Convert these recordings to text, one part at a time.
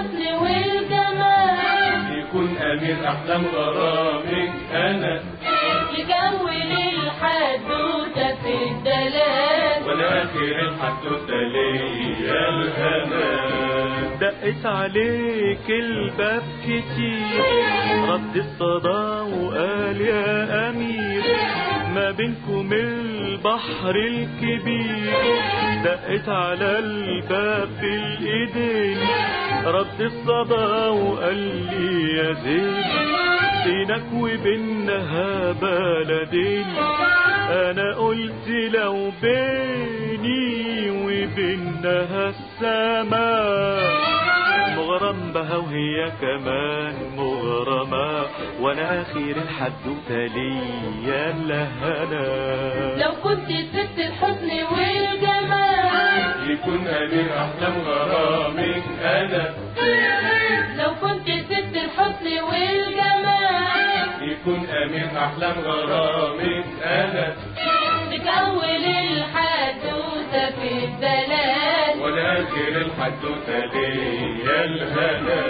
الحسن والجمال، يكون أمير أحلام غرامك أنا، يكون الحدوتة في الدلال، والآخر الحدوتة ليا الهنا. دقت عليك الباب كتير، رد الصدى وقال يا أمير، ما بينكم البحر الكبير. دقت على الباب بالإيدين، رد الصدى وقال لي يا زين، بينك وبينها بلدين. أنا قلت لو بيني وبينها السماء، مغرم بها وهي كمان مغرمة، وانا اخير الحدوتة ليا الهنا. لو كنت ست الحسن والجمال، يكون أمير أحلام غرامك أنا، لو كنت ست الحسن والجمال، يكون أمير أحلام غرامك أنا، تكون الحدوتة في الدلال، والآخر الحدوتة ليا الهنا.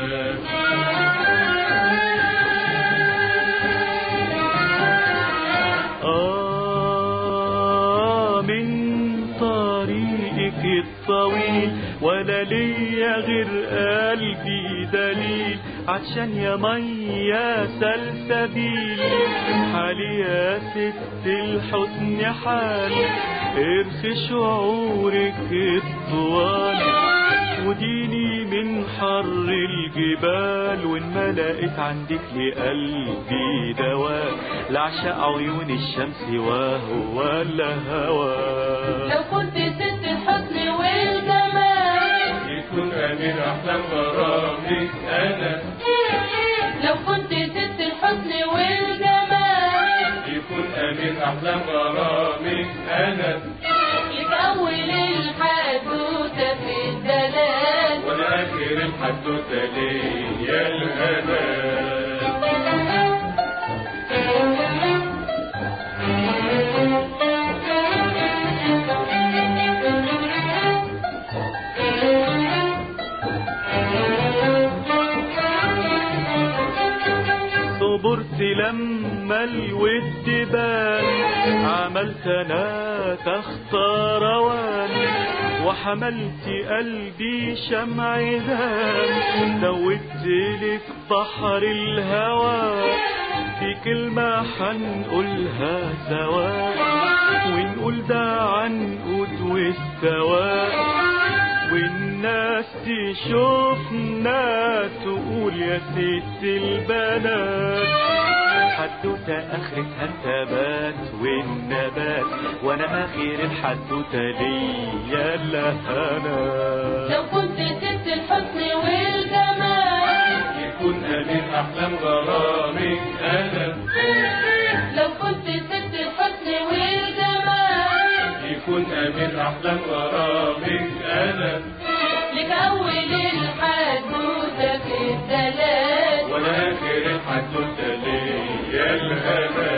من طريقك الطويل ولا ليا غير قلبي دليل، عطشان يا مية سلسبيل، حالي يا ست الحسن حال، ارخي شعورك الطوال، وديني من حر الجبال، وان ما لقيت عندك لقلبي دواء، لعشق عيون الشمس وهو الهوى. لو كنت ست الحسن والجمال، يكون أمير أحلام غرامك أنا، لو كنت ست الحسن والجمال، يكون أمير أحلام غرامك أنا، يكون الحدوتة في الدلال، والآخر الحدوتة ليا الهنا. صبرت لما الود بان، عملت انا تخت روان، وحملت قلبي شمع هام، دوبت لك بحر الهوى، في كلمة حنقولها سوا، ونقول ده عنقود واستواء، والناس تشوفنا تقول يا ست البنات، حدوتة اخرتها التبات والنبات، وانا اخر الحدوتة ليا الهنا. لو كنت ست الحسن والجمال، يكون أمير أحلام غرامك أنا، لو كنت ست الحسن والجمال، يكون أمير أحلام غرامك أنا، لكون الحدوتة في الدلال، والآخر الحدوتة ليا الهنا.